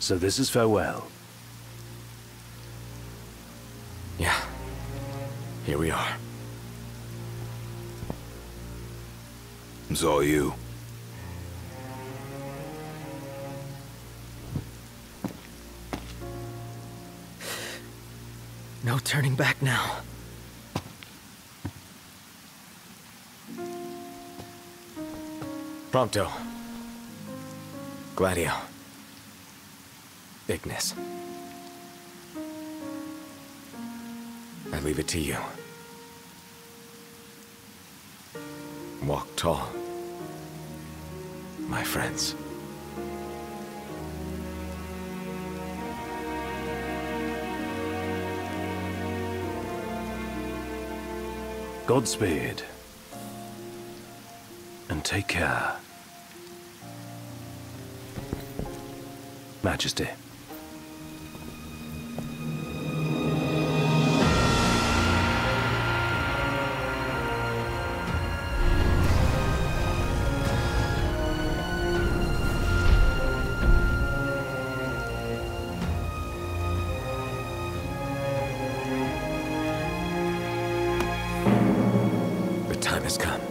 So this is farewell. Yeah. Here we are. It's all you. No turning back now. Prompto. Gladio. Ignis. I leave it to you. Walk tall, my friends. Godspeed. And take care. Majesty. The time has come.